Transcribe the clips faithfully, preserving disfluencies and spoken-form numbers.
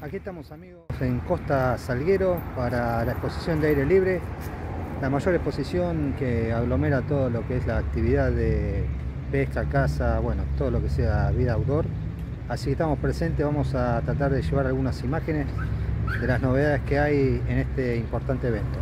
Aquí estamos, amigos, en Costa Salguero para la exposición de aire libre, la mayor exposición que aglomera todo lo que es la actividad de pesca, caza, bueno, todo lo que sea vida outdoor. Así que estamos presentes, vamos a tratar de llevar algunas imágenes de las novedades que hay en este importante evento.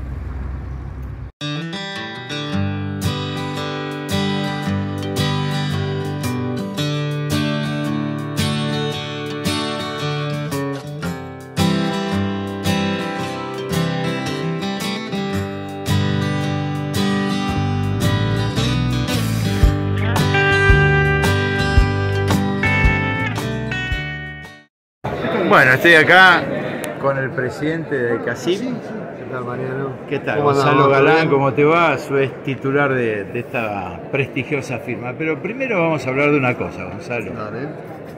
Bueno, estoy acá con el presidente de CACIP. ¿Qué tal, Mariano? ¿Qué tal? Gonzalo Galán, ¿cómo te va? Su es titular de, de esta prestigiosa firma. Pero primero vamos a hablar de una cosa, Gonzalo. Dale.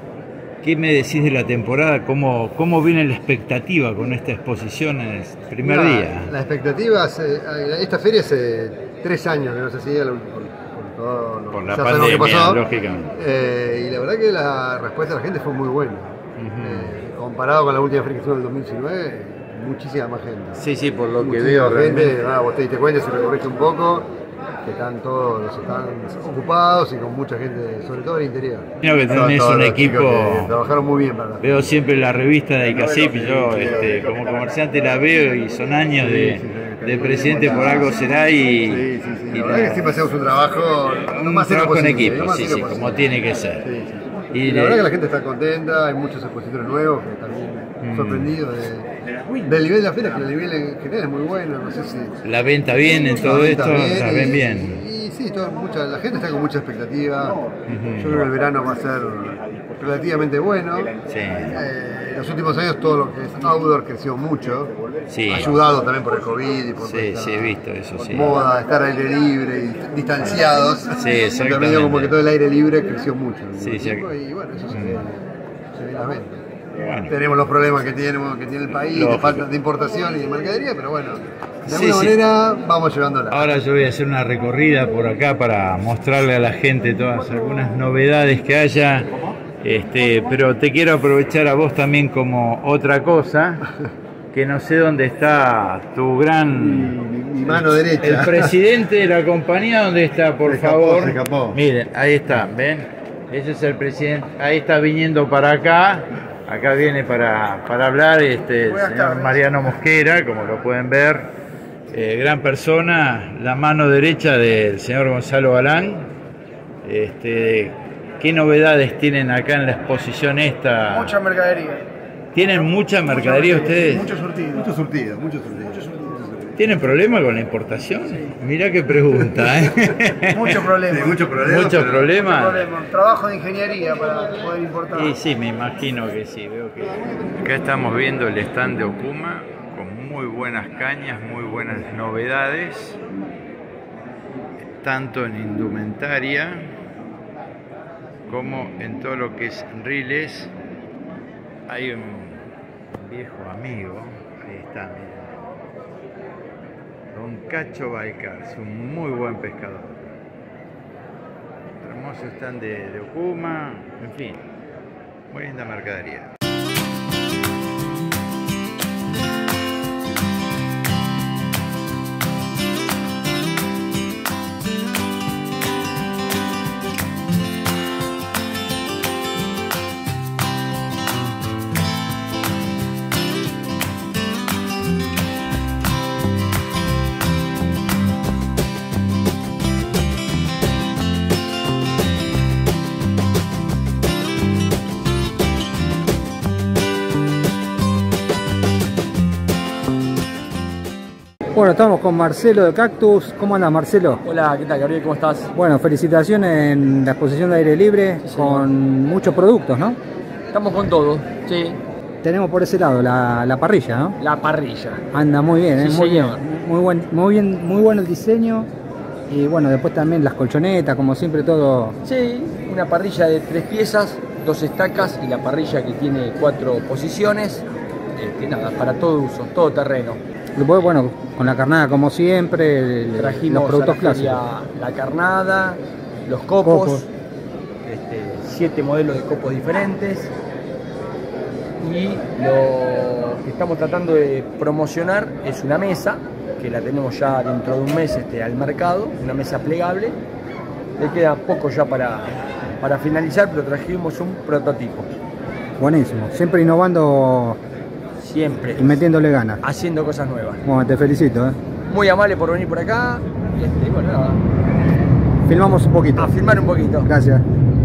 ¿Qué me decís de la temporada? ¿Cómo, cómo viene la expectativa con esta exposición en el primer la, día? La expectativa, hace, esta feria hace tres años que no se hacía por, por, todo lo, por la ya pandemia, que pasó. Lógicamente. Eh, y la verdad que la respuesta de la gente fue muy buena. Uh-huh. eh, comparado con la última feria que hicimos en el dos mil diecinueve, muchísima más gente. Sí, sí, por lo muchísima que veo gente, realmente. Ah, vos te diste cuenta, si recorriste un poco, que están todos los están ocupados y con mucha gente, sobre todo en el interior. Creo que tenés un equipo que trabajaron muy bien para la veo siempre la revista de CACIP y yo este, como comerciante la veo y son años de, de presidente por algo será y, sí, sí, sí. y la verdad es que siempre hacemos un trabajo un más trabajo en posible, equipo, sí, sí, como tiene que ser. Sí, sí. Y, y la de... verdad que la gente está contenta, hay muchos expositores nuevos que también mm. sorprendidos de, del nivel de la feria, que el nivel en general es muy bueno, no sé si... La venta bien en todo esto, bien, la ven y, bien. Y, y sí, todo, mucha, la gente está con mucha expectativa, uh-huh. Yo creo que el verano va a ser relativamente bueno. Sí. Eh, en los últimos años todo lo que es outdoor creció mucho, sí. Ayudado también por el COVID y por sí, esta sí, he visto eso, sí. moda, estar al aire libre y distanciados. Sí, exactamente. Medio como que todo el aire libre creció mucho. Sí, sí. Y bueno, eso se ve, se ve en las ventas. Bueno. Tenemos los problemas que tenemos, que tiene el país, Lógico. de falta de importación y de mercadería, pero bueno, de sí, alguna sí. manera vamos llevándola. Ahora yo voy a hacer una recorrida por acá para mostrarle a la gente todas algunas novedades que haya. Este, pero te quiero aprovechar a vos también como otra cosa, que no sé dónde está tu gran... Mi, mi mano derecha. El presidente de la compañía, ¿dónde está, por se escapó, favor? Se escapó. Miren, ahí está, ¿ven? Ese es el presidente, ahí está viniendo para acá, acá viene para, para hablar este, el señor Mariano Mosquera, como lo pueden ver, eh, gran persona, la mano derecha del señor Gonzalo Galán. Este, ¿qué novedades tienen acá en la exposición esta? Mucha mercadería. ¿Tienen mucha mercadería mucha ustedes? Mucho surtido. Mucho surtido, mucho surtido. Mucho surtido. ¿Tienen problema con la importación? Sí. Mirá qué pregunta, ¿eh? Mucho problema. Sí, mucho problema. ¿Mucho problema? Mucho problema. Trabajo de ingeniería para poder importar. Sí, sí, me imagino que sí. Veo que... Acá estamos viendo el stand de Okuma con muy buenas cañas, muy buenas novedades, tanto en indumentaria como en todo lo que es riles. Hay un viejo amigo, ahí está, miren. Don Cacho Balcarce, un muy buen pescador. Hermoso stand de, de Okuma, en fin, muy linda mercadería. Bueno, estamos con Marcelo de Cactus. ¿Cómo andas, Marcelo? Hola, ¿qué tal, Gabriel? ¿Cómo estás? Bueno, felicitaciones en la exposición de aire libre, sí, con muchos productos, ¿no? Estamos con todo, sí. Tenemos por ese lado la, la parrilla, ¿no? La parrilla. Anda muy bien, ¿eh? Sí, muy señor. bien, muy buen, muy bien, muy bueno el diseño. Y bueno, después también las colchonetas, como siempre todo. Sí, una parrilla de tres piezas, dos estacas y la parrilla que tiene cuatro posiciones. Este, nada, para todo uso, todo terreno. Después, bueno, con la carnada como siempre, trajimos los productos a la feria clásicos. La carnada, los copos, copos. Este, siete modelos de copos diferentes. y lo que estamos tratando de promocionar es una mesa que la tenemos ya dentro de un mes este, al mercado, una mesa plegable. Le queda poco ya para, para finalizar, pero trajimos un prototipo. Buenísimo, siempre innovando. Siempre. Y metiéndole ganas. Haciendo cosas nuevas. Bueno, te felicito. ¿eh? Muy amable por venir por acá. Este, bueno, nada. Filmamos un poquito. A filmar un poquito. Gracias.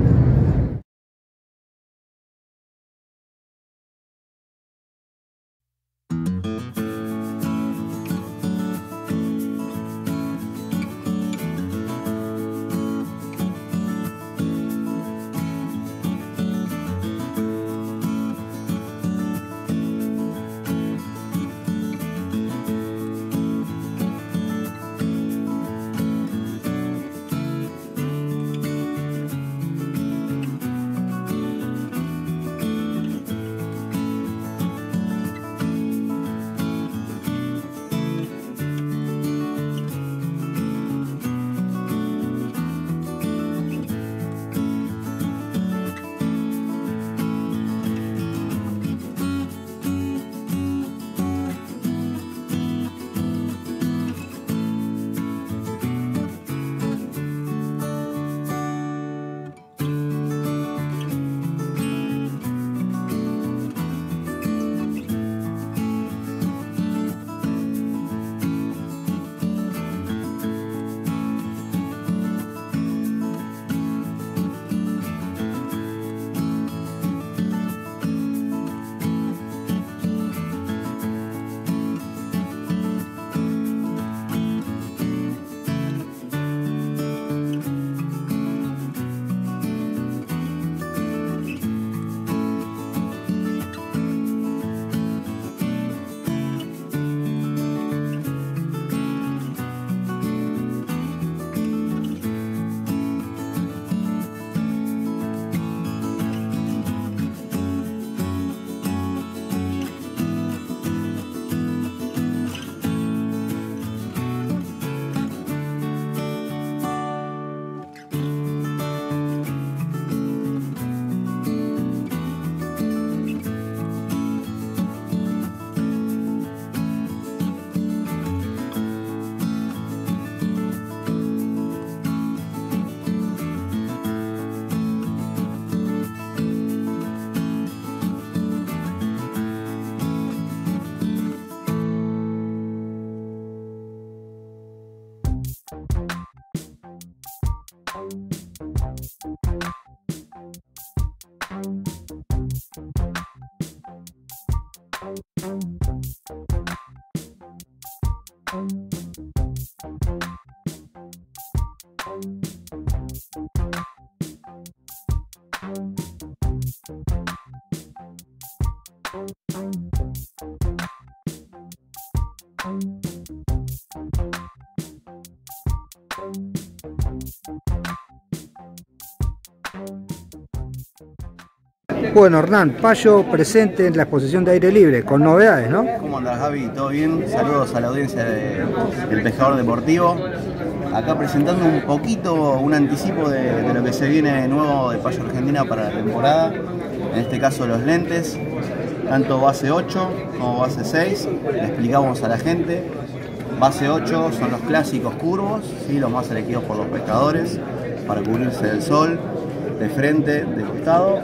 Bueno, Hernán, Payo presente en la exposición de aire libre, con novedades, ¿no? ¿Cómo andás, Gaby? ¿Todo bien? Saludos a la audiencia de, del Pescador Deportivo. Acá presentando un poquito, un anticipo de, de lo que se viene nuevo de Payo Argentina para la temporada. En este caso los lentes, tanto base ocho como base seis. Le explicamos a la gente. Base ocho son los clásicos curvos, ¿sí? Los más elegidos por los pescadores para cubrirse del sol, de frente, de costado.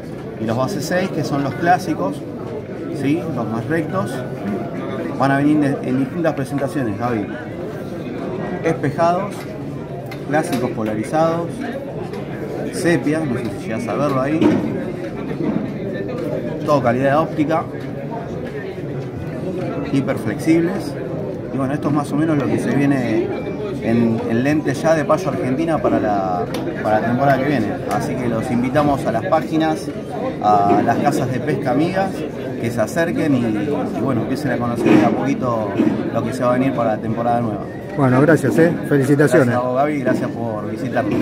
Y los base seis, que son los clásicos, ¿sí? Los más rectos, van a venir en distintas presentaciones, Gaby. Espejados, clásicos polarizados, sepia, no sé si llegas a verlo ahí, todo calidad óptica, hiperflexibles. Y bueno, esto es más o menos lo que se viene en, en lentes ya de Payo Argentina para la, para la temporada que viene. Así que los invitamos a las páginas, a las casas de pesca amigas, que se acerquen y, y bueno, empiecen a conocer de a poquito lo que se va a venir para la temporada nueva. Bueno, gracias, ¿eh? Felicitaciones. Gracias a vos, Gaby, gracias por visitarnos.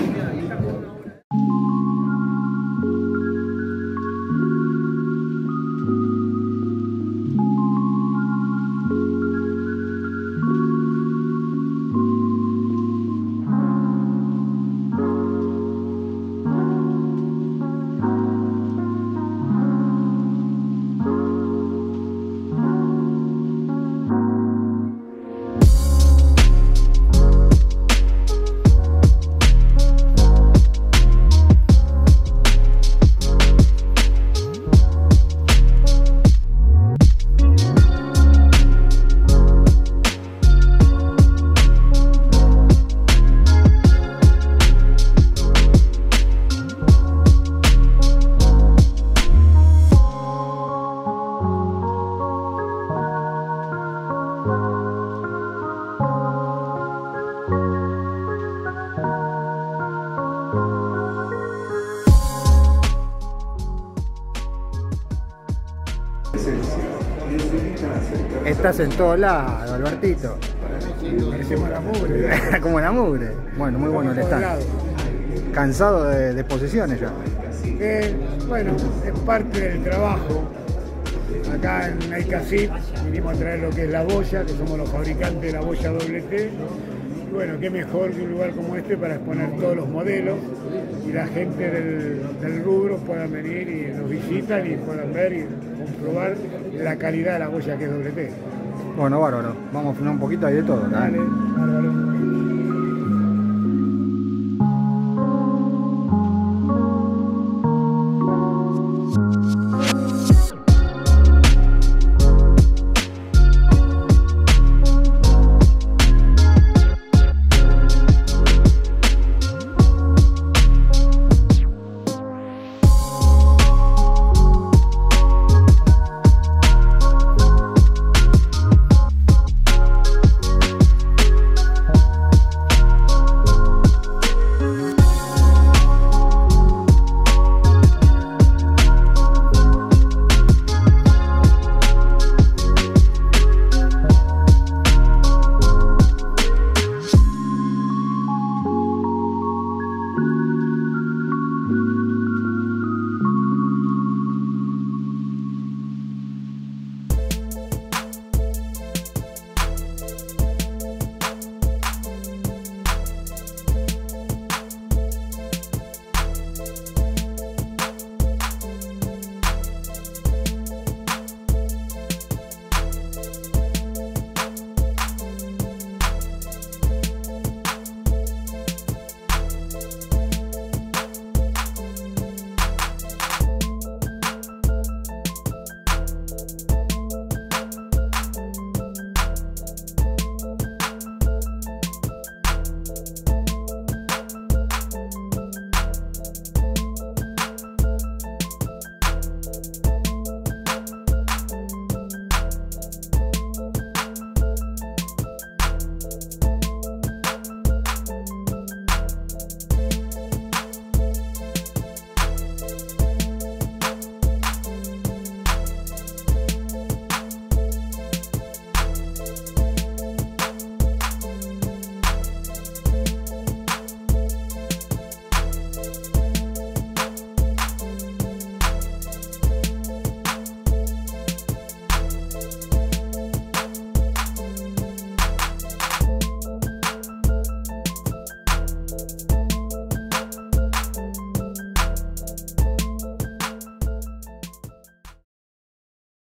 Estás en todos lados, Albertito. Parecemos la mugre. Como la mugre. Bueno, muy bueno el stand. ¿Cansado de, de exposiciones ya? Eh, bueno, es parte del trabajo. Acá en Aicasip vinimos a traer lo que es la boya, que somos los fabricantes de la boya doble T. Y bueno, qué mejor que un lugar como este para exponer todos los modelos y la gente del, del rubro puedan venir y nos visitan y puedan ver y comprobar la calidad de la boya que es doble T. Bueno, bárbaro. Vamos a filmar un poquito ahí de todo, ¿no? Dale, bárbaro.